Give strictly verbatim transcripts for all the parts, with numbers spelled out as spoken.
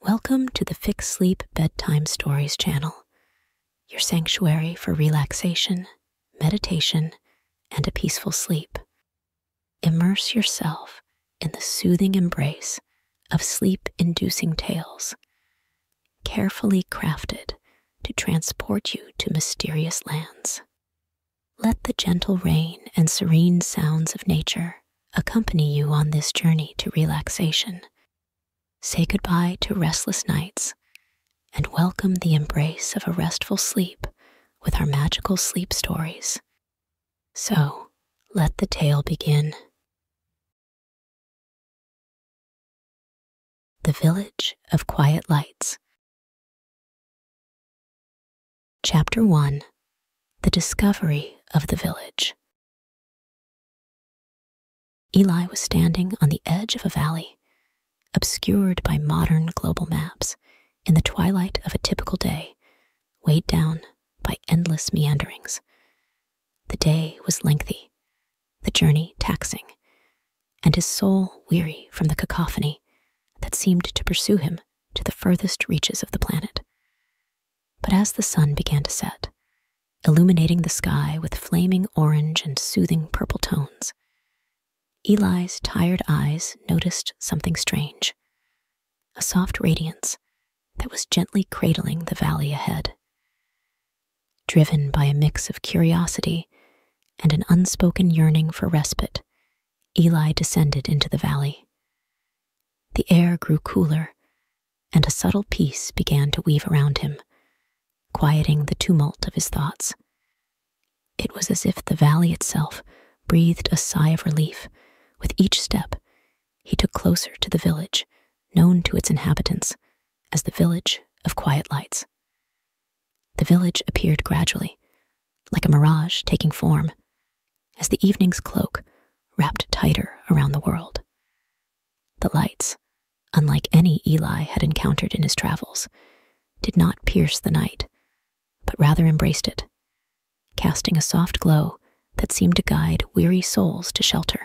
Welcome to the FixSleep Bedtime Stories Channel, your sanctuary for relaxation, meditation, and a peaceful sleep. Immerse yourself in the soothing embrace of sleep-inducing tales, carefully crafted to transport you to mysterious lands. Let the gentle rain and serene sounds of nature accompany you on this journey to relaxation. Say goodbye to restless nights and welcome the embrace of a restful sleep with our magical sleep stories. So, let the tale begin. The Village of Quiet Lights. Chapter one. The Discovery of the Village. Eli was standing on the edge of a valley, obscured by modern global maps, in the twilight of a typical day, weighed down by endless meanderings. The day was lengthy, the journey taxing, and his soul weary from the cacophony that seemed to pursue him to the furthest reaches of the planet. But as the sun began to set, illuminating the sky with flaming orange and soothing purple tones, Eli's tired eyes noticed something strange, a soft radiance that was gently cradling the valley ahead. Driven by a mix of curiosity and an unspoken yearning for respite, Eli descended into the valley. The air grew cooler, and a subtle peace began to weave around him, quieting the tumult of his thoughts. It was as if the valley itself breathed a sigh of relief. With each step, he took closer to the village, known to its inhabitants as the Village of Quiet Lights. The village appeared gradually, like a mirage taking form, as the evening's cloak wrapped tighter around the world. The lights, unlike any Eli had encountered in his travels, did not pierce the night, but rather embraced it, casting a soft glow that seemed to guide weary souls to shelter.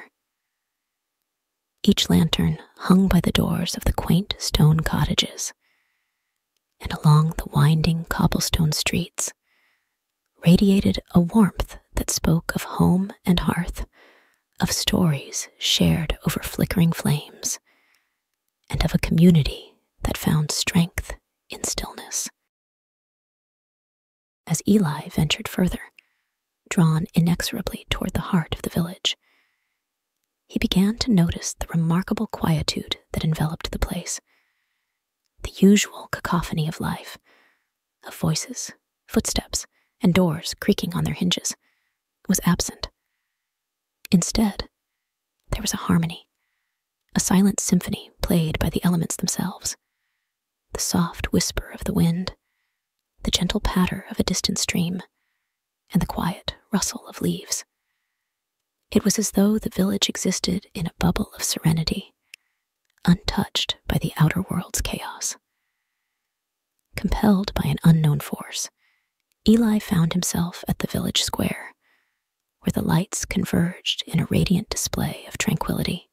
Each lantern hung by the doors of the quaint stone cottages, and along the winding cobblestone streets radiated a warmth that spoke of home and hearth, of stories shared over flickering flames, and of a community that found strength in stillness. As Eli ventured further, drawn inexorably toward the heart of the village, he began to notice the remarkable quietude that enveloped the place. The usual cacophony of life, of voices, footsteps, and doors creaking on their hinges, was absent. Instead, there was a harmony, a silent symphony played by the elements themselves, the soft whisper of the wind, the gentle patter of a distant stream, and the quiet rustle of leaves. It was as though the village existed in a bubble of serenity, untouched by the outer world's chaos. Compelled by an unknown force, Eli found himself at the village square, where the lights converged in a radiant display of tranquility.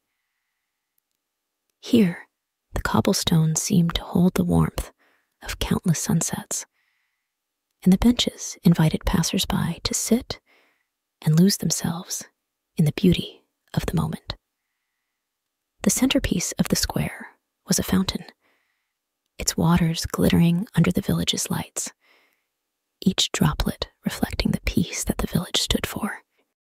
Here, the cobblestones seemed to hold the warmth of countless sunsets, and the benches invited passers-by to sit and lose themselves in the beauty of the moment. The centerpiece of the square was a fountain, its waters glittering under the village's lights, each droplet reflecting the peace that the village stood for.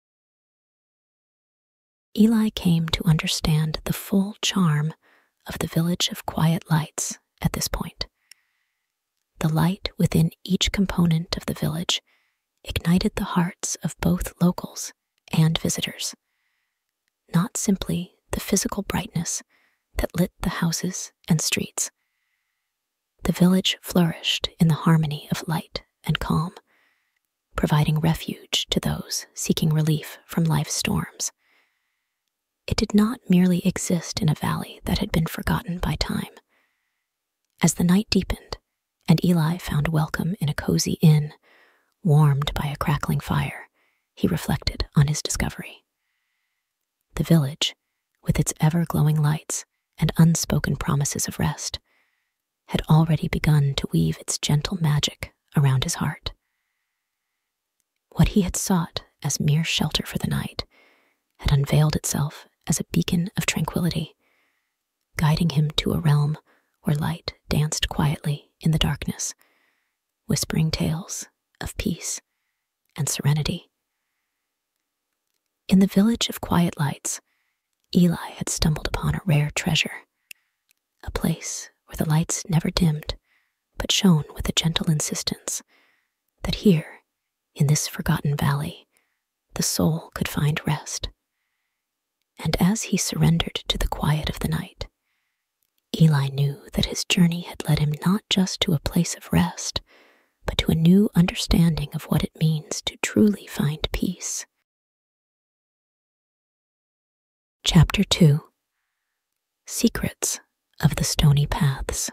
Eli came to understand the full charm of the Village of Quiet Lights at this point. The light within each component of the village ignited the hearts of both locals and visitors, not simply the physical brightness that lit the houses and streets. The village flourished in the harmony of light and calm, providing refuge to those seeking relief from life's storms. It did not merely exist in a valley that had been forgotten by time. As the night deepened, and Eli found welcome in a cozy inn, warmed by a crackling fire, he reflected on his discovery. The village, with its ever-glowing lights and unspoken promises of rest, had already begun to weave its gentle magic around his heart. What he had sought as mere shelter for the night had unveiled itself as a beacon of tranquility, guiding him to a realm where light danced quietly in the darkness, whispering tales of peace and serenity. In the village of quiet lights, Eli had stumbled upon a rare treasure, a place where the lights never dimmed, but shone with a gentle insistence that here, in this forgotten valley, the soul could find rest. And as he surrendered to the quiet of the night, Eli knew that his journey had led him not just to a place of rest, but to a new understanding of what it means to truly find peace. Chapter two. Secrets of the Stony Paths.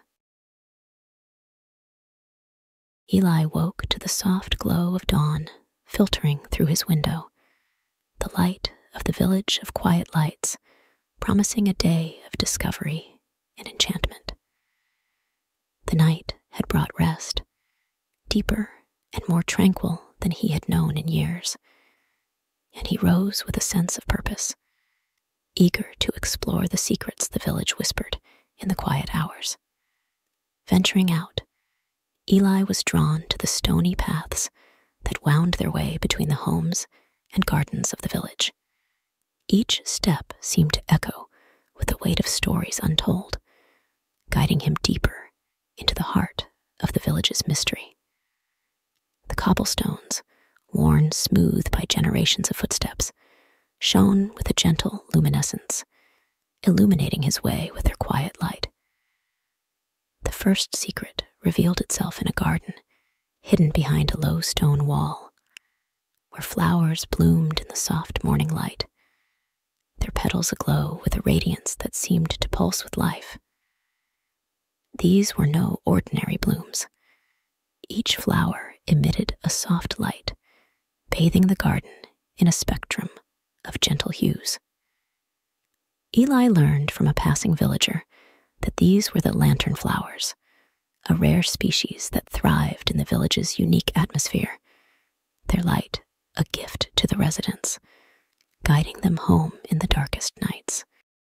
Eli woke to the soft glow of dawn filtering through his window, the light of the village of quiet lights, promising a day of discovery and enchantment. The night had brought rest, deeper and more tranquil than he had known in years, and he rose with a sense of purpose, eager to explore the secrets the village whispered in the quiet hours. Venturing out, Eli was drawn to the stony paths that wound their way between the homes and gardens of the village. Each step seemed to echo with the weight of stories untold, guiding him deeper into the heart of the village's mystery. The cobblestones, worn smooth by generations of footsteps, shone with a gentle luminescence, illuminating his way with their quiet light. The first secret revealed itself in a garden hidden behind a low stone wall, where flowers bloomed in the soft morning light, their petals aglow with a radiance that seemed to pulse with life. These were no ordinary blooms. Each flower emitted a soft light, bathing the garden in a spectrum of gentle hues. Eli learned from a passing villager that these were the lantern flowers, a rare species that thrived in the village's unique atmosphere, their light a gift to the residents, guiding them home in the darkest nights.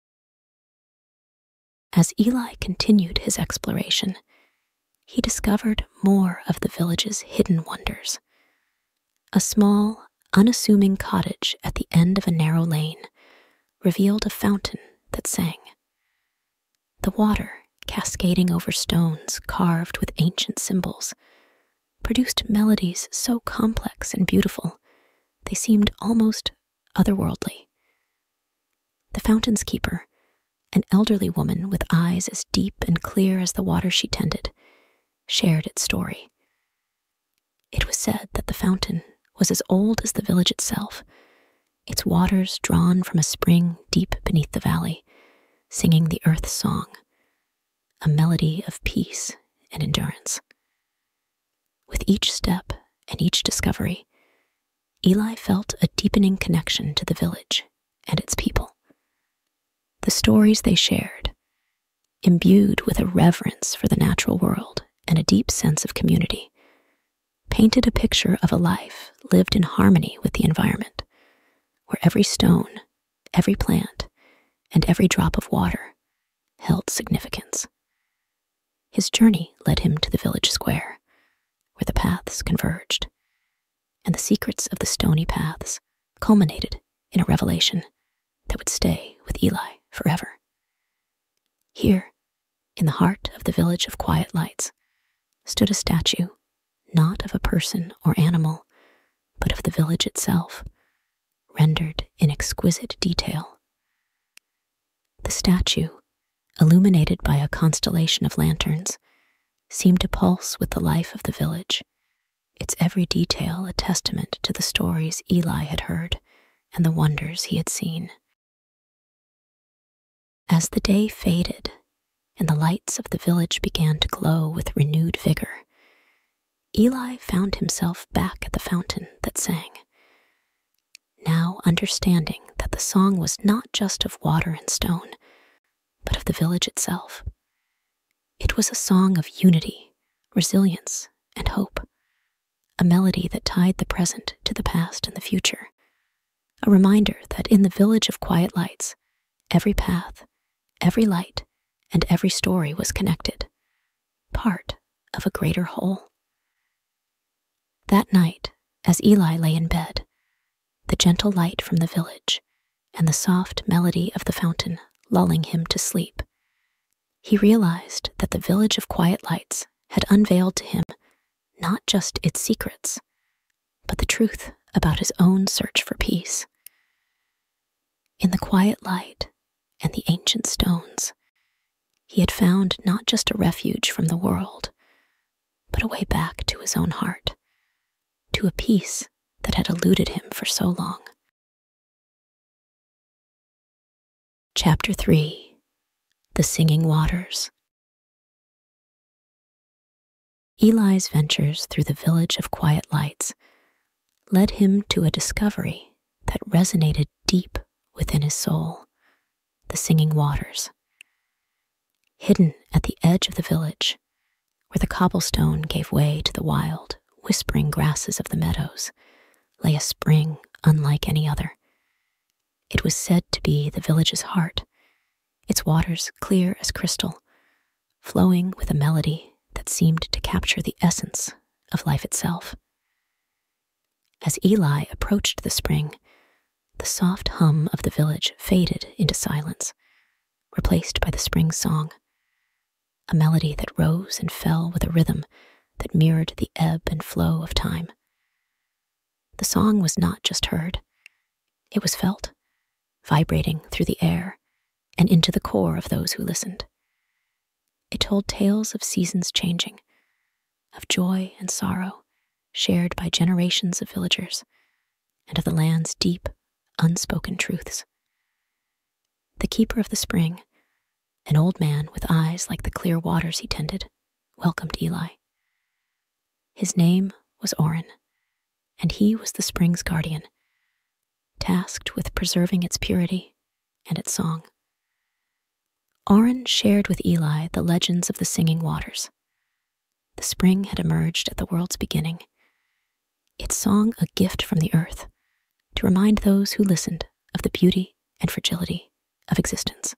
As Eli continued his exploration, he discovered more of the village's hidden wonders. A small, unassuming cottage at the end of a narrow lane revealed a fountain that sang. The water, cascading over stones carved with ancient symbols, produced melodies so complex and beautiful they seemed almost otherworldly. The fountain's keeper, an elderly woman with eyes as deep and clear as the water she tended, shared its story. It was said that the fountain was as old as the village itself, its waters drawn from a spring deep beneath the valley, singing the earth's song, a melody of peace and endurance. With each step and each discovery, Eli felt a deepening connection to the village and its people. The stories they shared, imbued with a reverence for the natural world and a deep sense of community, painted a picture of a life lived in harmony with the environment, where every stone, every plant, and every drop of water held significance. His journey led him to the village square, where the paths converged, and the secrets of the stony paths culminated in a revelation that would stay with Eli forever. Here, in the heart of the village of quiet lights, stood a statue, not of a person or animal, but of the village itself, rendered in exquisite detail. The statue, illuminated by a constellation of lanterns, seemed to pulse with the life of the village, its every detail a testament to the stories Eli had heard and the wonders he had seen. As the day faded and the lights of the village began to glow with renewed vigor, Eli found himself back at the fountain that sang, now understanding that the song was not just of water and stone, but of the village itself. It It was a song of unity, resilience, and hope, a melody that tied the present to the past and the future, a reminder that in the village of quiet lights, every path, every light, and every story was connected, part of a greater whole. That night, as Eli lay in bed, the gentle light from the village and the soft melody of the fountain lulling him to sleep, he realized that the village of quiet lights had unveiled to him not just its secrets, but the truth about his own search for peace. In the quiet light and the ancient stones, he had found not just a refuge from the world, but a way back to his own heart, to a peace that had eluded him for so long. Chapter three. The Singing Waters. Eli's ventures through the village of quiet lights led him to a discovery that resonated deep within his soul: the singing waters. Hidden at the edge of the village, where the cobblestone gave way to the wild, whispering grasses of the meadows, lay a spring unlike any other. It was said to be the village's heart, its waters clear as crystal, flowing with a melody that seemed to capture the essence of life itself. As Eli approached the spring, the soft hum of the village faded into silence, replaced by the spring song, a melody that rose and fell with a rhythm that mirrored the ebb and flow of time. The song was not just heard, it was felt, vibrating through the air and into the core of those who listened. It told tales of seasons changing, of joy and sorrow shared by generations of villagers, and of the land's deep, unspoken truths. The keeper of the spring, an old man with eyes like the clear waters he tended, welcomed Eli. His name was Oren, and he was the spring's guardian, tasked with preserving its purity and its song. Oren shared with Eli the legends of the singing waters. The spring had emerged at the world's beginning, its song a gift from the earth, to remind those who listened of the beauty and fragility of existence.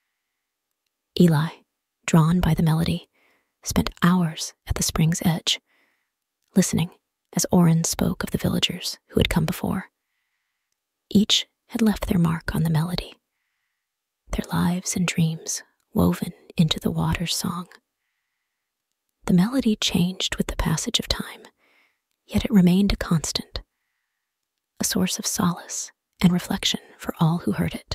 Eli, drawn by the melody, spent hours at the spring's edge, listening as Oren spoke of the villagers who had come before. Each had left their mark on the melody, their lives and dreams woven into the water's song. The melody changed with the passage of time, yet it remained a constant, a source of solace and reflection for all who heard it.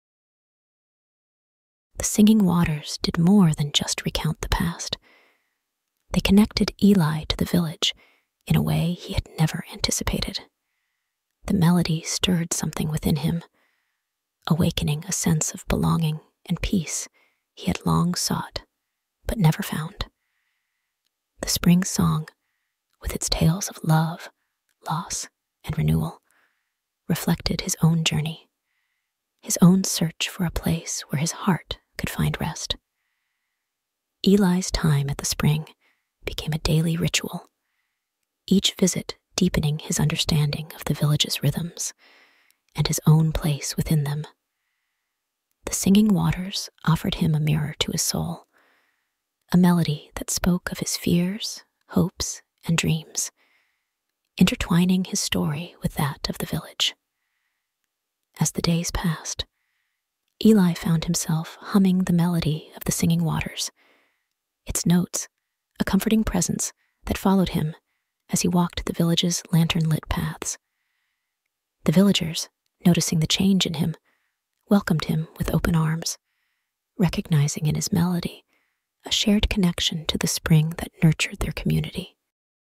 The singing waters did more than just recount the past. They connected Eli to the village in a way he had never anticipated. The melody stirred something within him, awakening a sense of belonging and peace he had long sought, but never found. The spring song, with its tales of love, loss, and renewal, reflected his own journey, his own search for a place where his heart could find rest. Eli's time at the spring became a daily ritual, each visit deepening his understanding of the village's rhythms and his own place within them. The singing waters offered him a mirror to his soul, a melody that spoke of his fears, hopes, and dreams, intertwining his story with that of the village. As the days passed, Eli found himself humming the melody of the singing waters, its notes a comforting presence that followed him as he walked the village's lantern-lit paths. The villagers, noticing the change in him, welcomed him with open arms, recognizing in his melody a shared connection to the spring that nurtured their community.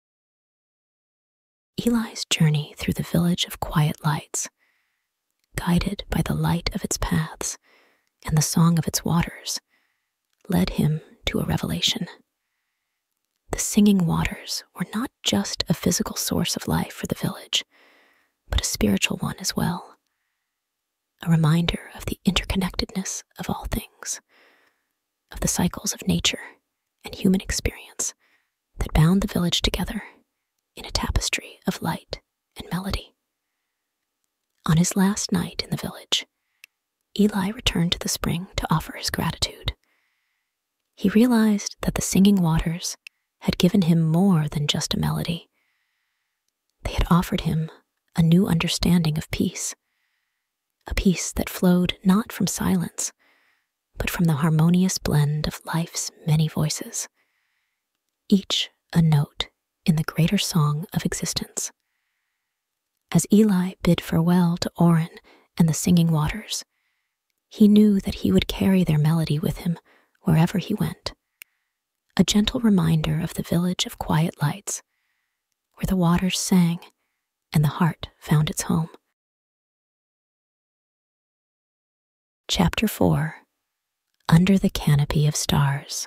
Eli's journey through the village of quiet lights, guided by the light of its paths and the song of its waters, led him to a revelation. The singing waters were not just a physical source of life for the village, but a spiritual one as well, a reminder of the interconnectedness of all things, of the cycles of nature and human experience that bound the village together in a tapestry of light and melody. On his last night in the village, Eli returned to the spring to offer his gratitude. He realized that the singing waters had given him more than just a melody. They had offered him a new understanding of peace, a peace that flowed not from silence, but from the harmonious blend of life's many voices, each a note in the greater song of existence. As Eli bid farewell to Oren and the singing waters, he knew that he would carry their melody with him wherever he went, a gentle reminder of the village of quiet lights, where the waters sang and the heart found its home. Chapter four. Under the Canopy of Stars.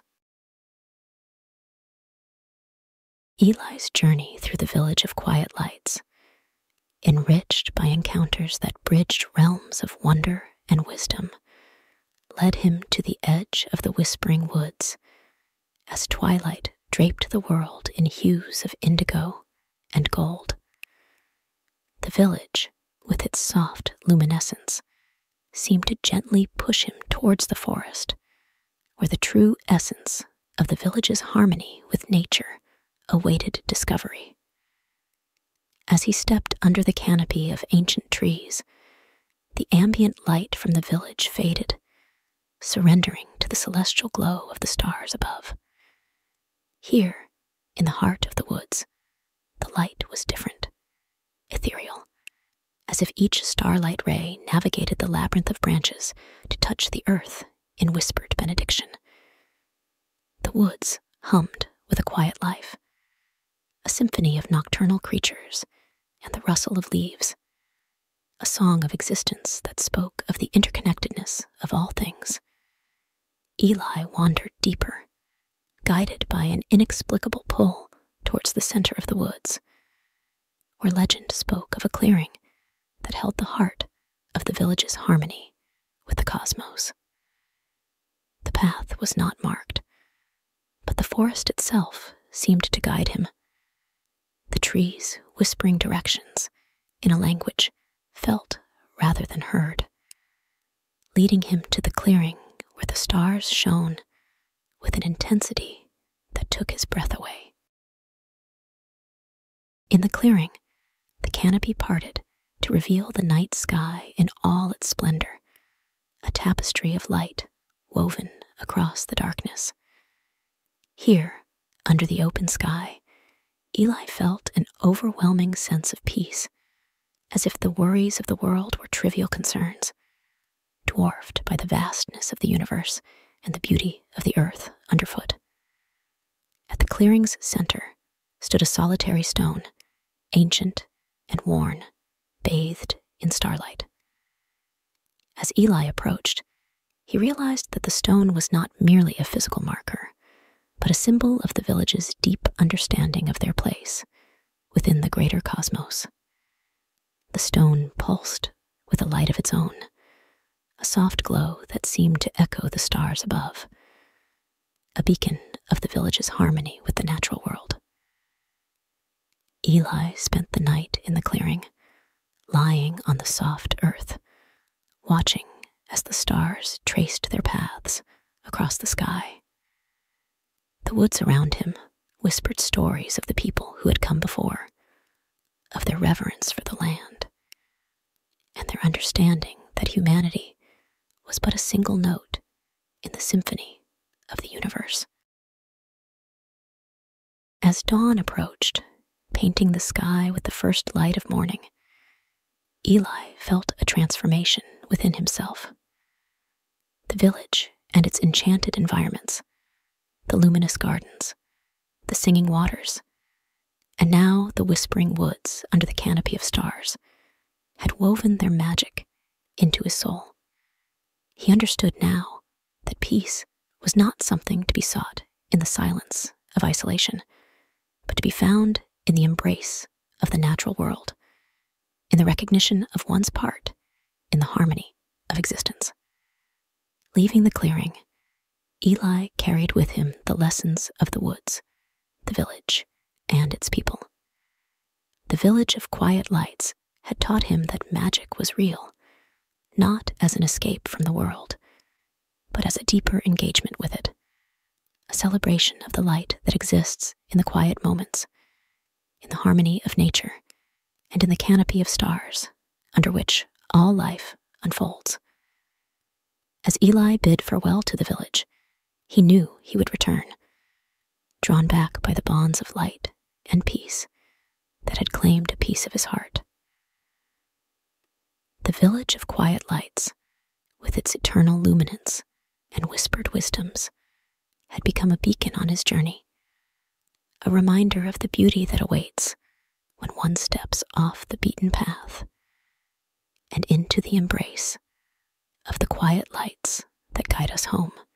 Eli's journey through the village of quiet lights, enriched by encounters that bridged realms of wonder and wisdom, led him to the edge of the whispering woods, as twilight draped the world in hues of indigo and gold. The village, with its soft luminescence, seemed to gently push him towards the forest, where the true essence of the village's harmony with nature awaited discovery. As he stepped under the canopy of ancient trees, the ambient light from the village faded, surrendering to the celestial glow of the stars above. Here, in the heart of the woods, the light was different, ethereal, as if each starlight ray navigated the labyrinth of branches to touch the earth in whispered benediction. The woods hummed with a quiet life, a symphony of nocturnal creatures and the rustle of leaves, a song of existence that spoke of the interconnectedness of all things. Eli wandered deeper, guided by an inexplicable pull towards the center of the woods, where legend spoke of a clearing that held the heart of the village's harmony with the cosmos. The path was not marked, but the forest itself seemed to guide him, the trees whispering directions in a language felt rather than heard, leading him to the clearing where the stars shone with an intensity that took his breath away. In the clearing, the canopy parted to reveal the night sky in all its splendor, a tapestry of light woven across the darkness. Here, under the open sky, Eli felt an overwhelming sense of peace, as if the worries of the world were trivial concerns, dwarfed by the vastness of the universe and the beauty of the earth underfoot. At the clearing's center stood a solitary stone, ancient and worn, bathed in starlight. As Eli approached, he realized that the stone was not merely a physical marker, but a symbol of the village's deep understanding of their place within the greater cosmos. The stone pulsed with a light of its own, a soft glow that seemed to echo the stars above, a beacon of the village's harmony with the natural world. Eli spent the night in the clearing, lying on the soft earth, watching as the stars traced their paths across the sky. The woods around him whispered stories of the people who had come before, of their reverence for the land, and their understanding that humanity was but a single note in the symphony of the universe. As dawn approached, painting the sky with the first light of morning, Eli felt a transformation within himself. The village and its enchanted environments, the luminous gardens, the singing waters, and now the whispering woods under the canopy of stars, had woven their magic into his soul. He understood now that peace was not something to be sought in the silence of isolation, but to be found in the embrace of the natural world, in the recognition of one's part in the harmony of existence. Leaving the clearing, Eli carried with him the lessons of the woods, the village, and its people. The village of quiet lights had taught him that magic was real, not as an escape from the world, but as a deeper engagement with it, a celebration of the light that exists in the quiet moments, in the harmony of nature, and in the canopy of stars under which all life unfolds. As Eli bid farewell to the village, he knew he would return, drawn back by the bonds of light and peace that had claimed a piece of his heart. The village of quiet lights, with its eternal luminance and whispered wisdoms, had become a beacon on his journey, a reminder of the beauty that awaits when one steps off the beaten path and into the embrace of the quiet lights that guide us home.